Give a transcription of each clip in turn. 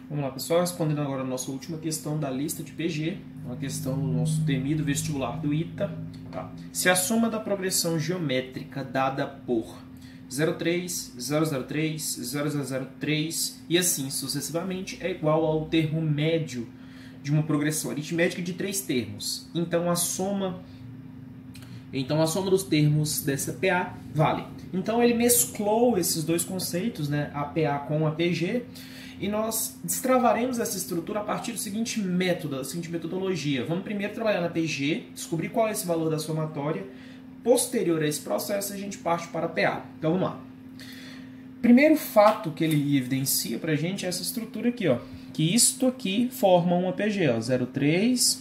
Vamos lá, pessoal, respondendo agora a nossa última questão da lista de PG, uma questão do nosso temido vestibular do ITA. Tá? Se a soma da progressão geométrica dada por 0,3, 0,03, 0,003 e assim sucessivamente é igual ao termo médio de uma progressão aritmética de 3 termos. Então a soma dos termos dessa PA vale. Então ele mesclou esses dois conceitos, né, a PA com a PG, e nós destravaremos essa estrutura a partir do seguinte método, da seguinte metodologia. Vamos primeiro trabalhar na PG, descobrir qual é esse valor da somatória. Posterior a esse processo, a gente parte para a PA. Então vamos lá. Primeiro fato que ele evidencia para a gente é essa estrutura aqui, ó, que isto aqui forma uma PG, ó, 0,3,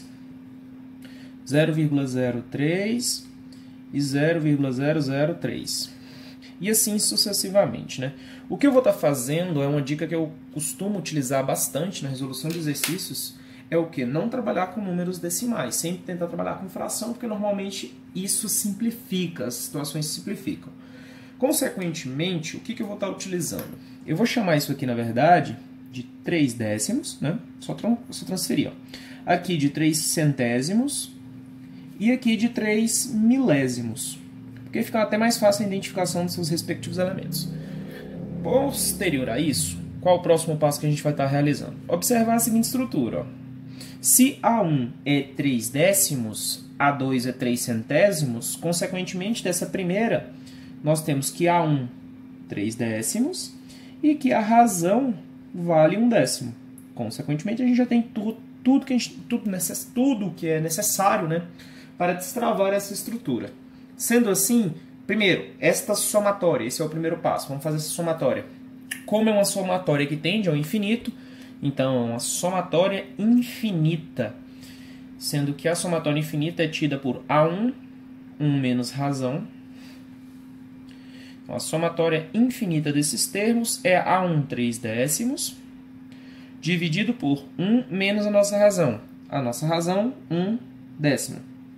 0,03 e 0,003. E assim sucessivamente, né? O que eu vou estar fazendo é uma dica que eu costumo utilizar bastante na resolução de exercícios, é o que? Não trabalhar com números decimais, sempre tentar trabalhar com fração, porque normalmente isso simplifica, as situações simplificam. Consequentemente, o que eu vou estar utilizando? Eu vou chamar isso aqui, na verdade, de 3 décimos, né? Só transferir, ó. Aqui de 3 centésimos e aqui de 3 milésimos, porque fica até mais fácil a identificação dos seus respectivos elementos. Posterior a isso, qual o próximo passo que a gente vai estar realizando? Observar a seguinte estrutura, ó. Se A1 é 3 décimos, A2 é 3 centésimos, consequentemente dessa primeira, nós temos que A1 3 décimos e que a razão vale 1 décimo. Consequentemente, a gente já tem tudo que é necessário, né, para destravar essa estrutura. Sendo assim, primeiro, esta somatória, esse é o primeiro passo, vamos fazer essa somatória. Como é uma somatória que tende ao infinito, então é uma somatória infinita, sendo que a somatória infinita é tida por A1, 1 menos razão. Então, a somatória infinita desses termos é A1 3 décimos, dividido por 1 menos a nossa razão. A nossa razão, 1 décimo.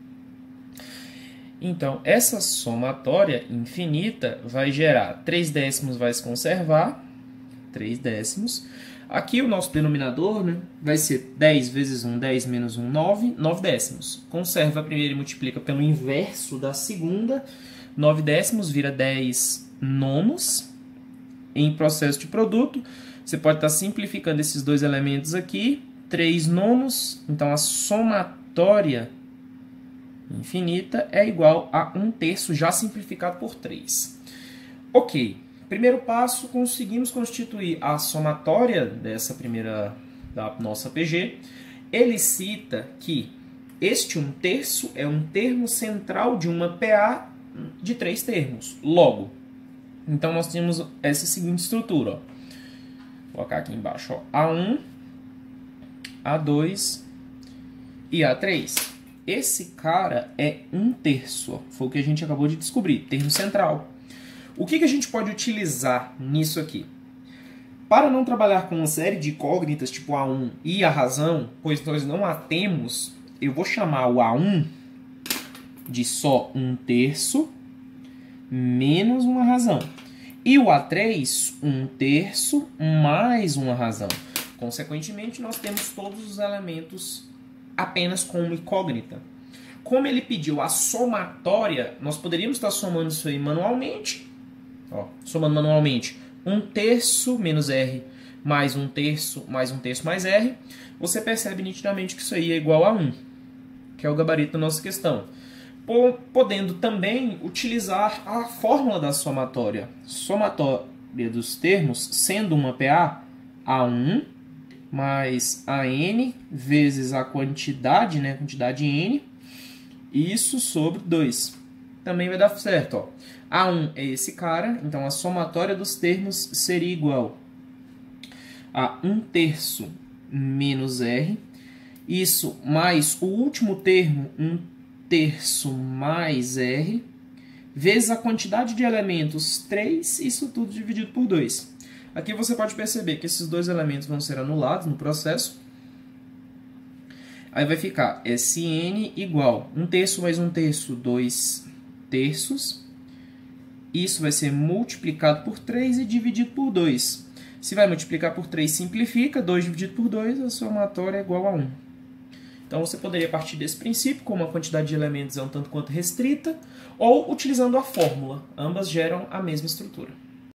Então, essa somatória infinita vai gerar 3 décimos, vai se conservar, 3 décimos. Aqui o nosso denominador, né, vai ser 10 vezes 1, 10 menos 1, 9, 9 décimos. Conserva a primeira e multiplica pelo inverso da segunda. 9 décimos vira 10 nonos. Em processo de produto, você pode estar simplificando esses dois elementos aqui. 3 nonos, então a somatória infinita é igual a 1 terço, já simplificado por 3. Ok, primeiro passo, conseguimos constituir a somatória dessa primeira, da nossa PG. Ele cita que este 1 terço é um termo central de uma PA de 3 termos. Logo, então nós temos essa seguinte estrutura, ó. Vou colocar aqui embaixo, ó, A1, A2 e A3. Esse cara é 1 terço, foi o que a gente acabou de descobrir, termo central. O que a gente pode utilizar nisso aqui? Para não trabalhar com uma série de incógnitas, tipo A1 e a razão, pois nós não a temos, eu vou chamar o A1 de só 1 terço menos uma razão. E o A3, 1 terço mais uma razão. Consequentemente, nós temos todos os elementos apenas com uma incógnita. Como ele pediu a somatória, nós poderíamos estar somando isso aí manualmente. Ó, somando manualmente 1 terço menos R mais 1 terço mais 1 terço mais R. Você percebe nitidamente que isso aí é igual a 1, que é o gabarito da nossa questão. Podendo também utilizar a fórmula da somatória. Somatória dos termos sendo uma PA, A1 mais AN vezes a quantidade, né, quantidade N, isso sobre 2. Também vai dar certo, ó. A1 é esse cara, então a somatória dos termos seria igual a 1 terço menos R, isso mais o último termo, 1 terço mais R, vezes a quantidade de elementos 3, isso tudo dividido por 2. Aqui você pode perceber que esses dois elementos vão ser anulados no processo. Aí vai ficar Sn igual 1 terço mais 1 terço, 2 terços. Isso vai ser multiplicado por 3 e dividido por 2. Se vai multiplicar por 3, simplifica. 2 dividido por 2, a somatória é igual a 1. Então, você poderia partir desse princípio, como a quantidade de elementos é um tanto quanto restrita, ou utilizando a fórmula. Ambas geram a mesma estrutura.